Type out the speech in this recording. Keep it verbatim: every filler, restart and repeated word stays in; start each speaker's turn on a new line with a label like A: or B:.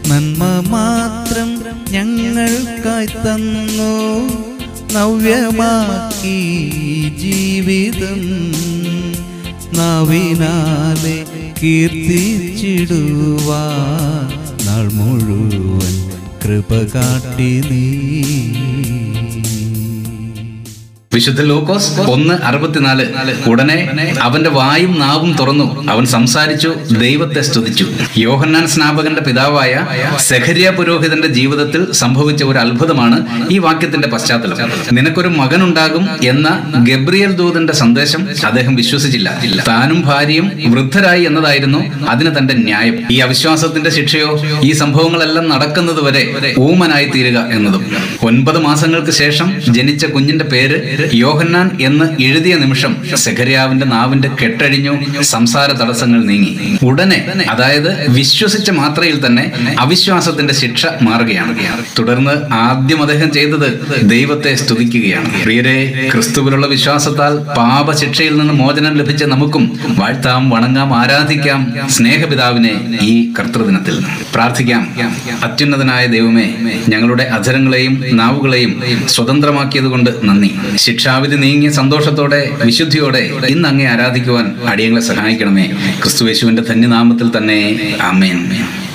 A: നന്മ മാത്രം ഞങ്ങൾക്കായി തന്നു, നവ്യമാക്കി ജീവിതം നാവിനാലെ കീർത്തിച്ചിടുവാൻ നാൾ മുഴുവൻ കൃപ കാട്ടി നീ.
B: വിശുദ്ധ ലൂക്കോസ് ഒന്ന് അറുപത്തിനാല്. ഉടനെ അവന്റെ വായും നാവും തുറന്നു, അവൻ സംസാരിച്ചു, ദൈവത്തെ സ്തുതിച്ചു. യോഹന്നാൻ സ്നാപകന്റെ പിതാവായ സെഖര്യ പുരോഹിതന്റെ ജീവിതത്തിൽ സംഭവിച്ച ഒരു അത്ഭുതമാണ് ഈ വാക്യത്തിന്റെ പശ്ചാത്തലം. നിനക്കൊരു മകനുണ്ടാകും എന്ന ഗബ്രിയേൽ ദൂതന്റെ സന്ദേശം അദ്ദേഹം വിശ്വസിച്ചില്ല. താനും ഭാര്യയും വൃദ്ധരായി എന്നതായിരുന്നു അതിന് തന്റെ ന്യായം. ഈ അവിശ്വാസത്തിന്റെ ശിക്ഷയോ ഈ സംഭവങ്ങളെല്ലാം നടക്കുന്നത് വരെ ഊമനായി തീരുക എന്നതും. ഒൻപത് മാസങ്ങൾക്ക് ശേഷം ജനിച്ച കുഞ്ഞിന്റെ പേര് യോഹന്നാൻ എന്ന് എഴുതിയ നിമിഷം സെഖര്യാവിന്റെ നാവിന്റെ കെട്ടഴിഞ്ഞു, സംസാര തടസ്സങ്ങൾ നീങ്ങി. ഉടനെ, അതായത് വിശ്വസിച്ച മാത്രയിൽ തന്നെ അവിശ്വാസത്തിന്റെ ശിക്ഷ മാറുകയാണ്. തുടർന്ന് ആദ്യം അദ്ദേഹം ചെയ്തത് ദൈവത്തെ സ്തുതിക്കുകയാണ്. പ്രിയരെ, ക്രിസ്തുവിലുള്ള വിശ്വാസത്താൽ പാപശിക്ഷയിൽ നിന്ന് മോചനം ലഭിച്ച നമുക്കും വാഴ്ത്താം, വണങ്ങാം, ആരാധിക്കാം സ്നേഹപിതാവിനെ ഈ കർത്തൃദിനത്തിൽ. പ്രാർത്ഥിക്കാം. അത്യുന്നതനായ ദൈവമേ, ഞങ്ങളുടെ അധരങ്ങളെയും നാവുകളെയും സ്വതന്ത്രമാക്കിയത് കൊണ്ട് നന്ദി. ശിക്ഷാവിധി നീങ്ങിയ സന്തോഷത്തോടെ വിശുദ്ധിയോടെ ഇന്ന് അങ്ങേ ആരാധിക്കുവാൻ അടിയങ്ങളെ സഹായിക്കണമേ. ക്രിസ്തുയേശുവിന്റെ ധന്യനാമത്തിൽ തന്നെ. ആമേൻ.